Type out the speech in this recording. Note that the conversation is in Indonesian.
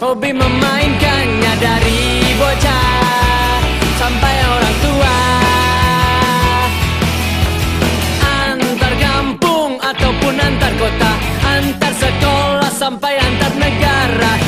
Hobi memainkannya dari bocah sampai orang tua. Antar kampung ataupun antar kota, antar sekolah sampai antar negara.